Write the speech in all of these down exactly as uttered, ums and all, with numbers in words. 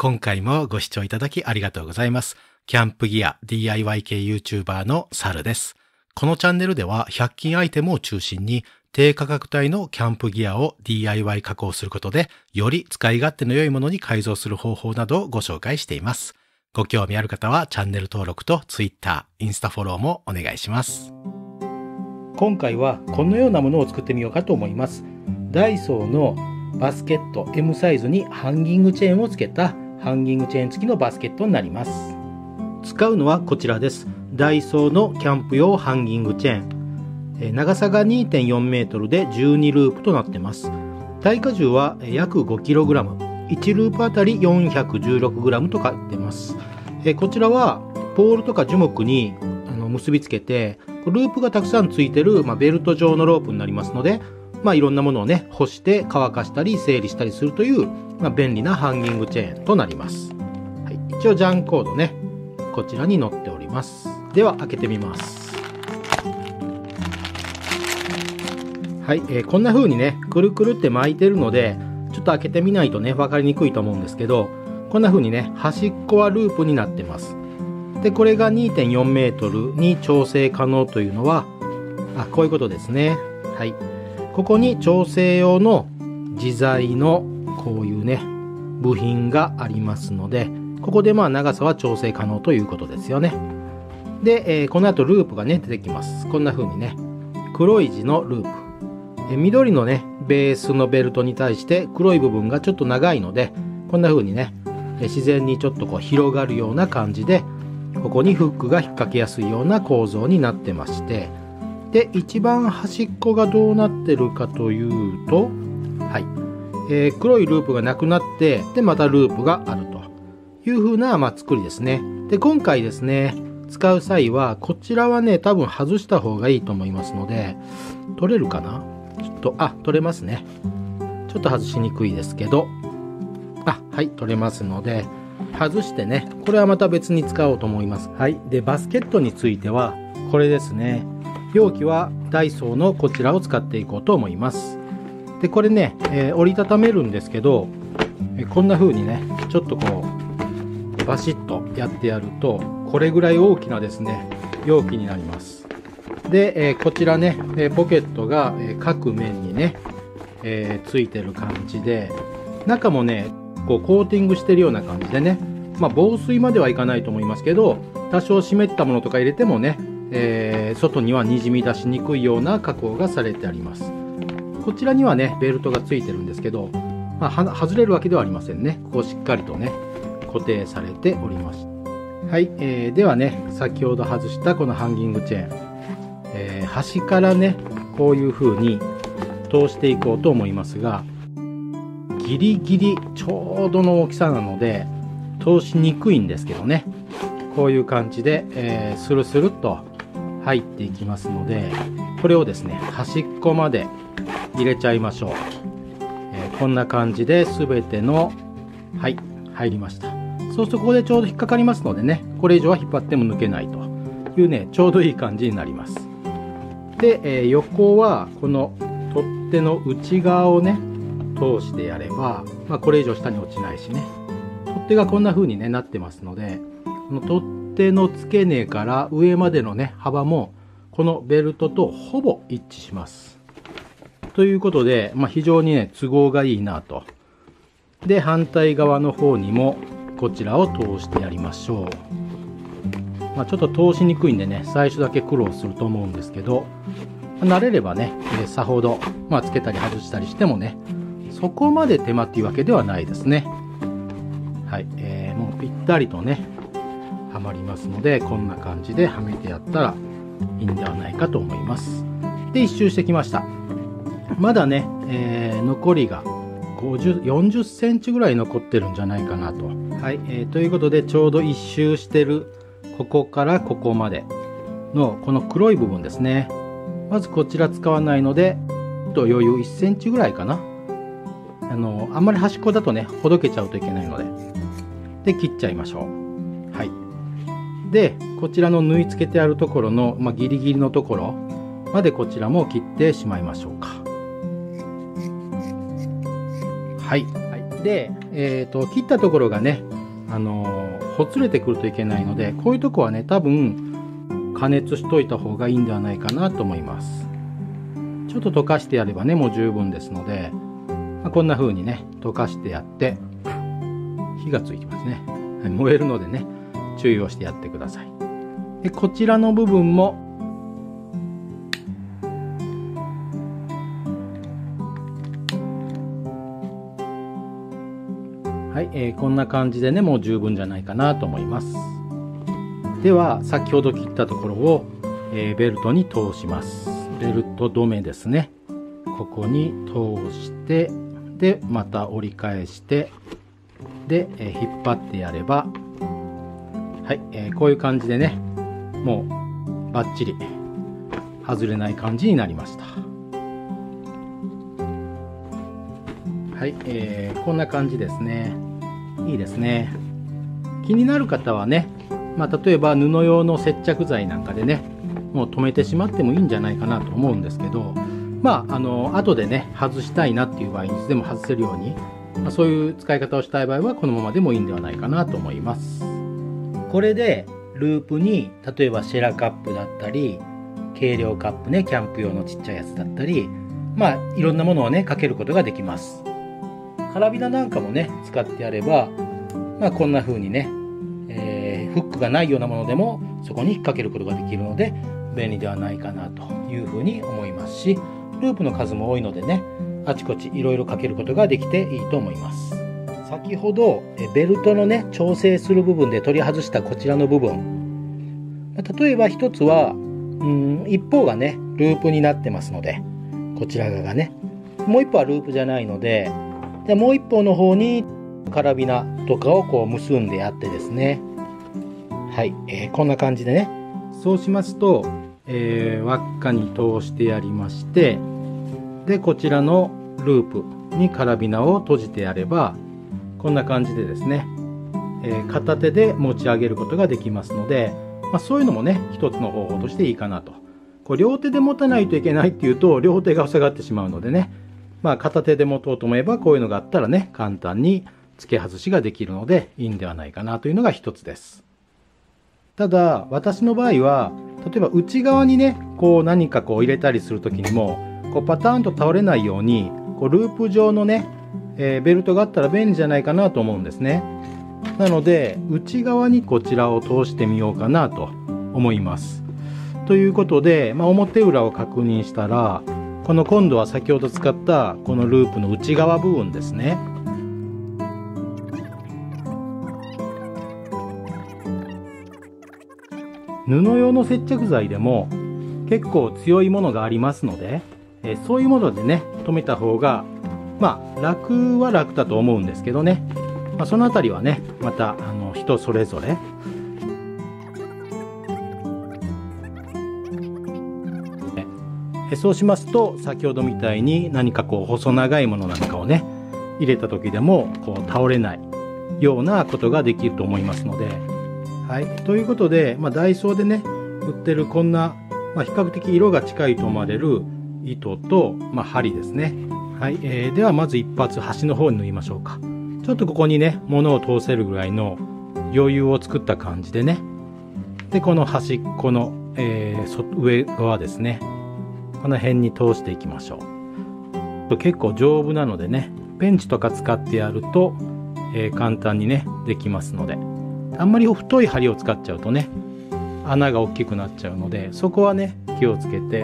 今回もご視聴いただきありがとうございます。キャンプギア ディーアイワイ 系 YouTuber のサルです。このチャンネルではひゃく均アイテムを中心に低価格帯のキャンプギアを ディーアイワイ 加工することでより使い勝手の良いものに改造する方法などをご紹介しています。ご興味ある方はチャンネル登録と Twitter、インスタフォローもお願いします。今回はこのようなものを作ってみようかと思います。ダイソーのバスケット エム サイズにハンギングチェーンをつけたハンギングチェーン付きのバスケットになります。使うのはこちらです。ダイソーのキャンプ用ハンギングチェーン。長さが にてんよんメートルでじゅうにループとなっています。耐荷重は約 ごキログラム、いちループあたり よんひゃくじゅうろくグラム と書いています。こちらはポールとか樹木に結びつけてループがたくさんついてる、まあ、ベルト状のロープになりますので、まあ、いろんなものをね干して乾かしたり整理したりするという、まあ、便利なハンギングチェーンとなります。はい、一応ジャンコードねこちらに載っております。では開けてみます。はい、えー、こんな風にねくるくるって巻いてるのでちょっと開けてみないとね分かりにくいと思うんですけど、こんな風にね端っこはループになってます。でこれが にてんよんメートルに調整可能というのはあこういうことですね。はい、ここに調整用の自在のこういうね部品がありますので、ここでまあ長さは調整可能ということですよね。で、えー、この後ループがね出てきます。こんな風にね黒い字のループ、えー、緑のねベースのベルトに対して黒い部分がちょっと長いのでこんな風にね、えー、自然にちょっとこう広がるような感じでここにフックが引っ掛けやすいような構造になってまして、で一番端っこがどうなってるかというと、はい、えー、黒いループがなくなってでまたループがあるという風な、まあ、作りですね。で今回ですね使う際はこちらはね多分外した方がいいと思いますので、取れるかな、ちょっとあ取れますね。ちょっと外しにくいですけど、あはい取れますので外してねこれはまた別に使おうと思います。はい、でバスケットについてはこれですね。容器はダイソーのこちらを使っていこうと思います。でこれね、えー、折りたためるんですけど、えー、こんな風にねちょっとこうバシッとやってやるとこれぐらい大きなですね容器になります。で、えー、こちらね、えー、ポケットが、えー、各面にね、えー、ついてる感じで中もねこうコーティングしてるような感じでね、まあ防水まではいかないと思いますけど多少湿ったものとか入れてもね、えー、外にはにじみ出しにくいような加工がされてあります。こちらにはねベルトがついてるんですけど、まあ、外れるわけではありませんね。ここしっかりとね固定されております。はい、えー、ではね先ほど外したこのハンギングチェーン、えー、端からねこういう風に通していこうと思いますが、ギリギリちょうどの大きさなので通しにくいんですけどね、こういう感じで、えー、スルスルっと入っていきますので、これをですね端っこまで入れちゃいましょう。えー、こんな感じで全てのはい入りました。そうするとここでちょうど引っかかりますのでね、これ以上は引っ張っても抜けないというねちょうどいい感じになります。で、えー、横はこの取っ手の内側をね通してやれば、まあ、これ以上下に落ちないしね、取っ手がこんな風に、ね、なってますのでこの取っ手の付け根から上までのね幅もこのベルトとほぼ一致します。ということで、まあ、非常にね都合がいいなと。で反対側の方にもこちらを通してやりましょう。まあ、ちょっと通しにくいんでね最初だけ苦労すると思うんですけど、慣れればね、えー、さほど、まあ、つけたり外したりしてもねそこまで手間っていうわけではないですね。はい、えー、もうぴったりとねはまりますのでこんな感じではめてやったらいいんではないかと思います。で一周してきました。まだね、えー、残りがごじゅう、よんじゅっセンチぐらい残ってるんじゃないかなと。はい、えー、ということでちょうど一周してるここからここまでのこの黒い部分ですね。まずこちら使わないのでと余裕いっセンチぐらいかな。あのあんまり端っこだとねほどけちゃうといけないのでで切っちゃいましょう。はい、でこちらの縫い付けてあるところの、まあ、ギリギリのところまでこちらも切ってしまいましょうか。はい、はい、 で、えーと、切ったところがね、あのー、ほつれてくるといけないので、こういうとこはね、多分加熱しといた方がいいんではないかなと思います。ちょっと溶かしてやればね、もう十分ですので、まあ、こんな風にね、溶かしてやって、火がついてますね。はい、燃えるのでね、注意をしてやってください。で、こちらの部分も、はい、えー、こんな感じでね、もう十分じゃないかなと思います。では、先ほど切ったところを、えー、ベルトに通します。ベルト止めですね。ここに通して、で、また折り返して、で、えー、引っ張ってやれば、はい、えー、こういう感じでね、もうバッチリ外れない感じになりました。はい、えー、こんな感じですね。いいですね。気になる方はね、まあ、例えば布用の接着剤なんかでね、もう止めてしまってもいいんじゃないかなと思うんですけど、まあ、あの後でね外したいなっていう場合にいつでも外せるように、まあ、そういう使い方をしたい場合はこのままでもいいんではないかなと思います。これでループに例えばシェラカップだったり計量カップね、キャンプ用のちっちゃいやつだったり、まあいろんなものをねかけることができます。カラビナなんかもね使ってやれば、まあ、こんな風にね、えー、フックがないようなものでもそこに引っ掛けることができるので便利ではないかなというふうに思いますし、ループの数も多いのでね、あちこちいろいろかけることができていいと思います。先ほどベルトのね調整する部分で取り外したこちらの部分、例えば一つはうん一方がねループになってますので、こちら側がね、もう一方はループじゃないので、でもう一方の方にカラビナとかをこう結んでやってですね、はい、えー、こんな感じでね、そうしますと、えー、輪っかに通してやりまして、でこちらのループにカラビナを閉じてやればこんな感じでですね、えー、片手で持ち上げることができますので、まあ、そういうのもね一つの方法としていいかなと。こう両手で持たないといけないっていうと両手が塞がってしまうのでね、まあ、片手で持とうと思えばこういうのがあったらね簡単に付け外しができるのでいいんではないかなというのが一つです。ただ私の場合は例えば内側にねこう何かこう入れたりする時にもこうパターンと倒れないようにこうループ状のね、えー、ベルトがあったら便利じゃないかなと思うんですね。なので内側にこちらを通してみようかなと思います。ということで、まあ、表裏を確認したらこの今度は先ほど使ったこのループの内側部分ですね。布用の接着剤でも結構強いものがありますので、えー、そういうものでね留めた方がまあ楽は楽だと思うんですけどね、まあ、そのあたりはねまたあの人それぞれ。えそうしますと先ほどみたいに何かこう細長いものなんかをね入れた時でもこう倒れないようなことができると思いますので、はい、ということで、まあ、ダイソーでね売ってるこんな、まあ、比較的色が近いと思われる糸と、まあ、針ですね。はい、えー、ではまず一発端の方に縫いましょうか。ちょっとここにね物を通せるぐらいの余裕を作った感じでね、でこの端っこの、えー、上側ですね、この辺に通していきましょう。結構丈夫なのでねペンチとか使ってやると、えー、簡単にねできますので、あんまり太い針を使っちゃうとね穴が大きくなっちゃうので、そこはね気をつけて。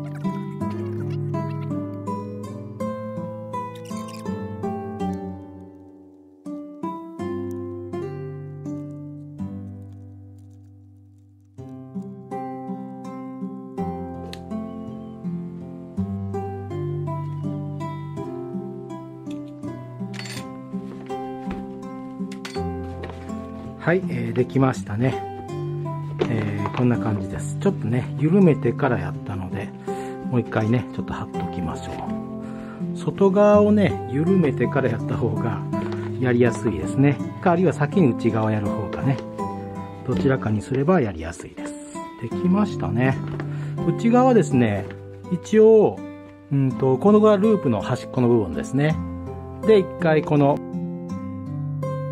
はい、えー、できましたね。えー、こんな感じです。ちょっとね緩めてからやったのでもう一回ねちょっと貼っときましょう。外側をね緩めてからやった方がやりやすいですね。かあるいは先に内側やる方がね、どちらかにすればやりやすいです。できましたね。内側ですね、一応うんとこのがループの端っこの部分ですね。で一回この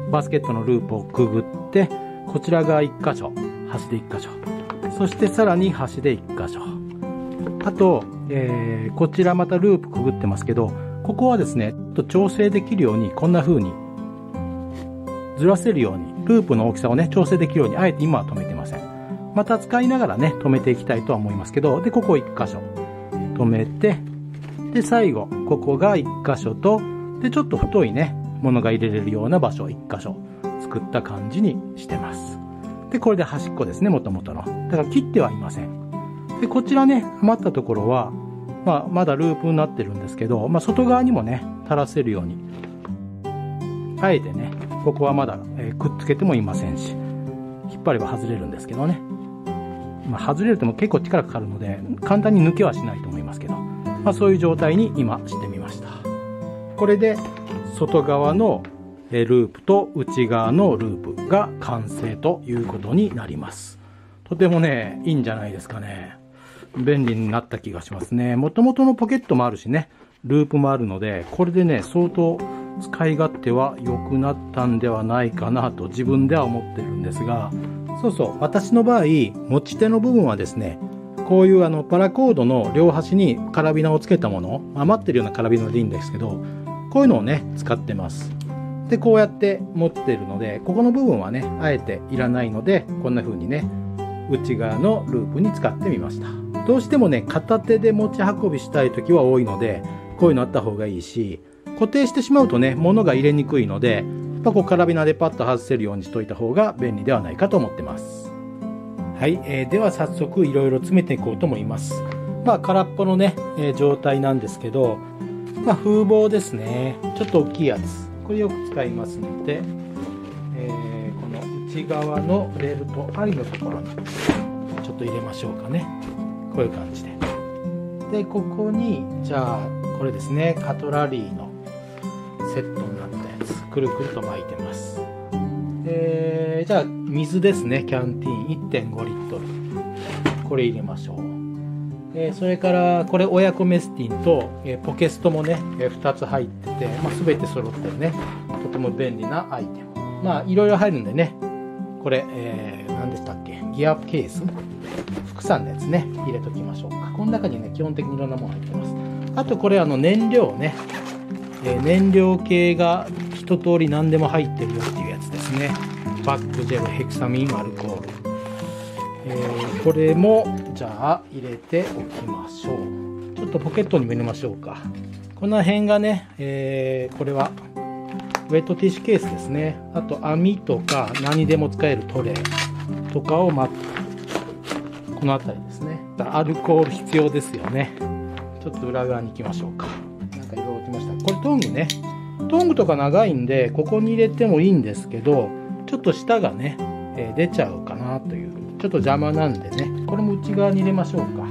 バスケットのループをくぐって、こちらがいっ箇所、端でいっ箇所。そしてさらに端でいっ箇所。あと、えー、こちらまたループくぐってますけど、ここはですね、ちょっと調整できるように、こんな風にずらせるように、ループの大きさをね、調整できるように、あえて今は止めてません。また使いながらね、止めていきたいとは思いますけど、で、ここいっ箇所止めて、で、最後、ここがいっ箇所と、で、ちょっと太いね、ものが入れれるような場所をいっ箇所作った感じにしてます。で、これで端っこですね、元々の。だから切ってはいません。で、こちらね、余ったところは、まあ、まだループになってるんですけど、まあ、外側にもね、垂らせるように、あえてね、ここはまだ、えー、くっつけてもいませんし、引っ張れば外れるんですけどね。まあ、外れるとも結構力かかるので、簡単に抜けはしないと思いますけど、まあ、そういう状態に今してみました。これで、外側のループと内側のループが完成ということになります。とてもね、いいんじゃないですかね。便利になった気がしますね。元々のポケットもあるしね、ループもあるので、これでね、相当使い勝手は良くなったんではないかなと自分では思ってるんですが、そうそう、私の場合、持ち手の部分はですね、こういうあのパラコードの両端にカラビナをつけたもの、余ってるようなカラビナでいいんですけど、こういうのをね、使ってます。で、こうやって持ってるので、ここの部分はね、あえていらないので、こんな風にね、内側のループに使ってみました。どうしてもね、片手で持ち運びしたい時は多いので、こういうのあった方がいいし、固定してしまうとね、物が入れにくいので、やっぱこうカラビナでパッと外せるようにしといた方が便利ではないかと思ってます。はい、えー、では早速いろいろ詰めていこうと思います。まあ空っぽのね、えー、状態なんですけど、まあ風防ですね。ちょっと大きいやつ。これよく使いますので、えー、この内側のレールと針のところにちょっと入れましょうかね。こういう感じで。で、ここに、じゃあ、これですね、カトラリーのセットになったやつ、くるくると巻いてます。で、じゃあ、水ですね、キャンティーン いってんごリットル。これ入れましょう。えー、それから、これ親子メスティンと、えー、ポケストもね、えー、ふたつ入ってて、まあ、全て揃ってるね、とても便利なアイテム。まあ、いろいろ入るんでね、これ、えー、何でしたっけ、ギアケース副産のやつね、入れときましょうか。この中にね、基本的にいろんなもの入ってます。あと、これ、あの、燃料ね、えー、燃料系が一通り何でも入ってるよっていうやつですね。バックジェル、ヘキサミン、アルコール。えー、これもじゃあ入れておきましょう。ちょっとポケットにも入れましょうか。この辺がね、えー、これはウェットティッシュケースですね。あと網とか何でも使えるトレーとかをまこの辺りですね。アルコール必要ですよね。ちょっと裏側に行きましょうか。なんかいろいろ置きました。これトングね。トングとか長いんでここに入れてもいいんですけど、ちょっと下がね、えー、出ちゃうかなという。ちょっと邪魔なんでね、これも内側に入れましょうか。はい、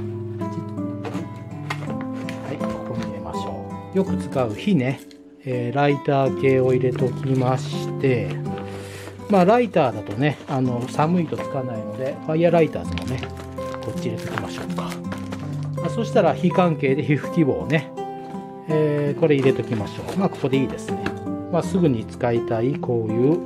ここに入れましょう。よく使う火ね、えー、ライター系を入れときまして、まあライターだとね、あの寒いとつかないので、ファイヤーライターズもね、こっち入れときましょうか。まあ、そしたら火関係で皮膚希望ね、えー、これ入れときましょう。まあここでいいですね。まあすぐに使いたいこういう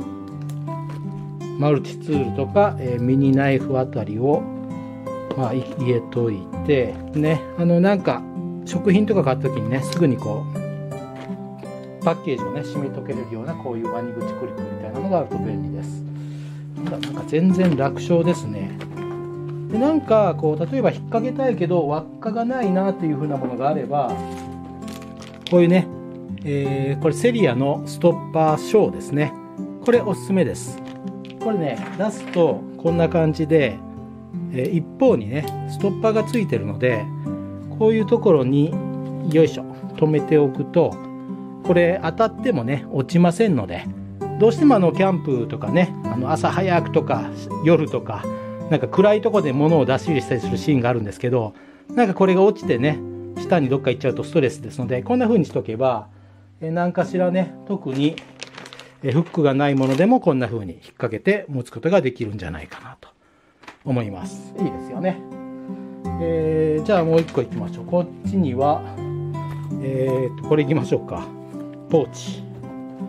マルチツールとか、えー、ミニナイフあたりを、まあ、入れといて、ね、あの、なんか、食品とか買った時にね、すぐにこう、パッケージをね、締めとけれるような、こういうワニ口クリップみたいなのがあると便利です。なんか全然楽勝ですね。で、なんか、こう、例えば引っ掛けたいけど、輪っかがないなという風なものがあれば、こういうね、えー、これセリアのストッパーショーですね。これおすすめです。これね、出すとこんな感じで、えー、一方にね、ストッパーがついてるので、こういうところに、よいしょ、止めておくと、これ当たってもね、落ちませんので、どうしてもあの、キャンプとかね、あの、朝早くとか、夜とか、なんか暗いところで物を出し入れしたりするシーンがあるんですけど、なんかこれが落ちてね、下にどっか行っちゃうとストレスですので、こんな風にしとけば、えー、何かしらね、特に、フックがないものでもこんな風に引っ掛けて持つことができるんじゃないかなと思います。いいですよね。えー、じゃあもう一個いきましょう。こっちには、えーと、これいきましょうか。ポーチ。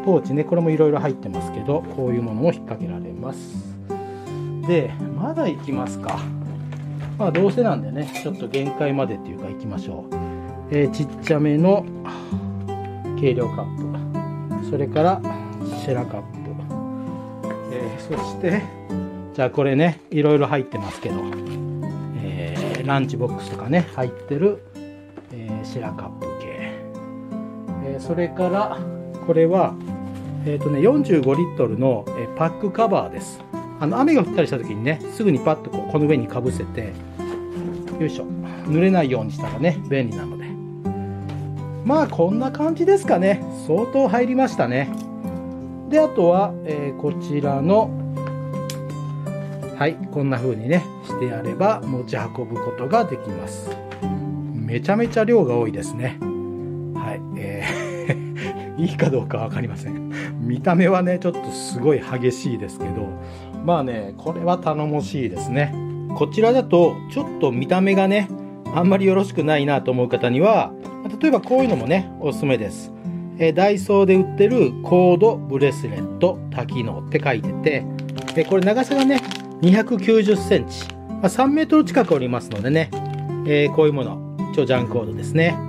ポーチね、これもいろいろ入ってますけど、こういうものも引っ掛けられます。で、まだ行きますか。まあどうせなんでね、ちょっと限界までっていうか行きましょう。えー、ちっちゃめの計量カップ、それからシェラカップ、えー、そしてじゃあこれね、いろいろ入ってますけど、えー、ランチボックスとかね入ってる、えー、シェラカップ系、えー、それからこれはえっとねよんじゅうごリットルの、えー、パックカバーです。あの雨が降ったりした時にね、すぐにパッとこうこの上にかぶせて、よいしょ、濡れないようにしたらね便利なので、まあこんな感じですかね。相当入りましたね。で、あとは、えー、こちらのはい、こんな風にねしてやれば持ち運ぶことができます。めちゃめちゃ量が多いですね。はい、えー、いいかどうか分かりません。見た目はねちょっとすごい激しいですけど、まあねこれは頼もしいですね。こちらだとちょっと見た目がねあんまりよろしくないなと思う方には、例えばこういうのもねおすすめです。えー、ダイソーで売ってるコードブレスレット多機能って書いてて、えー、これ長さがねにひゃくきゅうじゅっセンチ、まあ、さんメートル近くおりますのでね、えー、こういうもの超ジャンコードですね。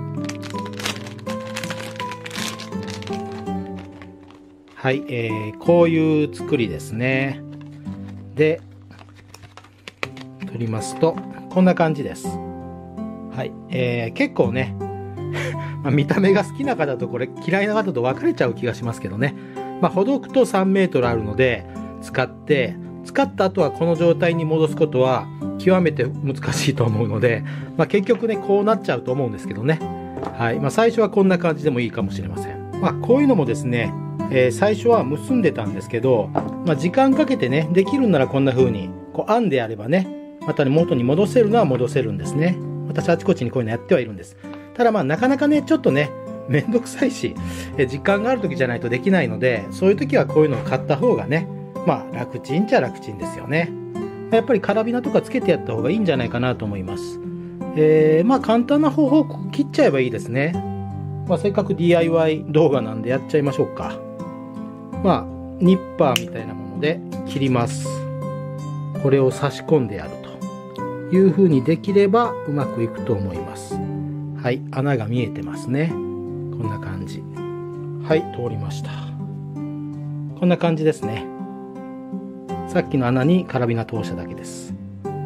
はい、えー、こういう作りですね。で取りますとこんな感じです。はい、えー、結構ねまあ見た目が好きな方とこれ嫌いな方と分かれちゃう気がしますけどね、まあ、ほどくとさんメートルあるので使って使った後はこの状態に戻すことは極めて難しいと思うので、まあ、結局ねこうなっちゃうと思うんですけどね。はい、まあ、最初はこんな感じでもいいかもしれません。まあ、こういうのもですね、えー、最初は結んでたんですけど、まあ、時間かけてねできるんならこんな風にこう編んでやればねまたね元に戻せるのは戻せるんですね。私あちこちにこういうのやってはいるんです。ただまあなかなかねちょっとねめんどくさいし、え時間がある時じゃないとできないので、そういう時はこういうのを買った方がねまあ楽ちんっちゃ楽ちんですよね。やっぱりカラビナとかつけてやった方がいいんじゃないかなと思います。えー、まあ簡単な方法を切っちゃえばいいですね。まあせっかく ディーアイワイ 動画なんでやっちゃいましょうか。まあニッパーみたいなもので切ります。これを差し込んでやるという風にできればうまくいくと思います。はい、穴が見えてますね。こんな感じ。はい、通りました。こんな感じですね。さっきの穴にカラビナ通しただけです。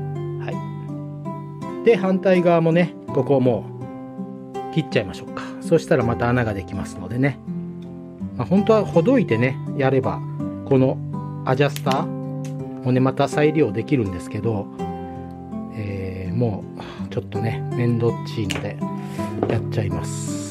はい。で、反対側もね、ここもう切っちゃいましょうか。そしたらまた穴ができますのでね。まあ、本当はほどいてね、やれば、このアジャスターもね、また再利用できるんですけど、えー、もうちょっとね、面倒っちいので、やっちゃいます。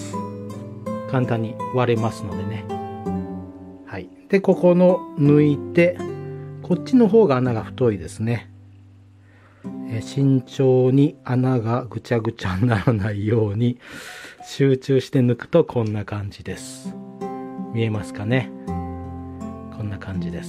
簡単に割れますのでね。はい。で、ここの抜いて、こっちの方が穴が太いですね。え慎重に穴がぐちゃぐちゃにならないように集中して抜くとこんな感じです。見えますかね。こんな感じです。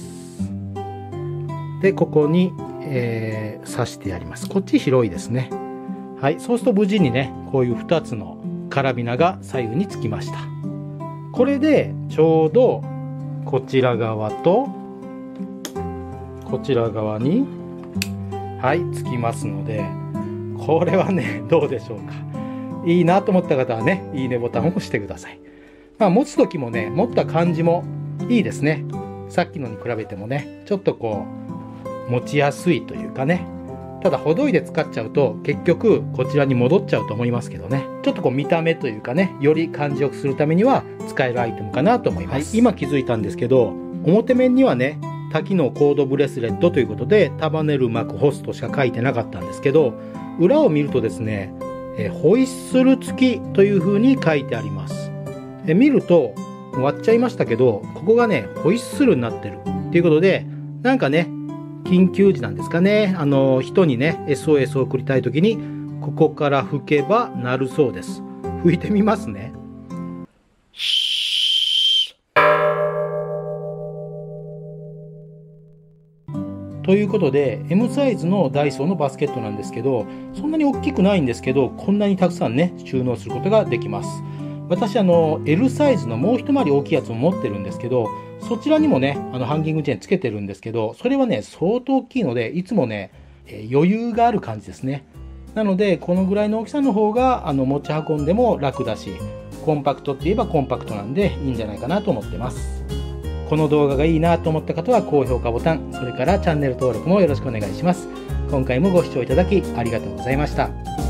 で、ここに、えー、刺してやります。こっち広いですね。はい。そうすると無事にね、こういうふたつのカラビナが左右につきました。これでちょうどこちら側とこちら側にはいつきますので、これはねどうでしょうか。いいなと思った方はねいいねボタンを押してください。まあ持つ時もね持った感じもいいですね。さっきのに比べてもねちょっとこう持ちやすいというかね。ただほどいで使っちゃうと結局こちらに戻っちゃうと思いますけどね、ちょっとこう見た目というかねより感じよくするためには使えるアイテムかなと思います。はい、今気づいたんですけど表面にはね多機能コードブレスレットということで束ねる巻くホストしか書いてなかったんですけど、裏を見るとですねえホイッスル付きという風に書いてあります。え見ると割っちゃいましたけどここがねホイッスルになってるっていうことで、なんかね緊急時なんですかね、あの人にね エスオーエス を送りたい時にここから吹けば鳴るそうです。吹いてみますね。ということで エム サイズのダイソーのバスケットなんですけど、そんなに大きくないんですけどこんなにたくさんね収納することができます。 私あの L サイズのもう一回り大きいやつも持ってるんですけど、そちらにもね、あのハンギングチェーンつけてるんですけど、それはね、相当大きいので、いつもね、えー余裕がある感じですね。なので、このぐらいの大きさの方があの持ち運んでも楽だし、コンパクトって言えばコンパクトなんでいいんじゃないかなと思ってます。この動画がいいなと思った方は高評価ボタン、それからチャンネル登録もよろしくお願いします。今回もご視聴いただきありがとうございました。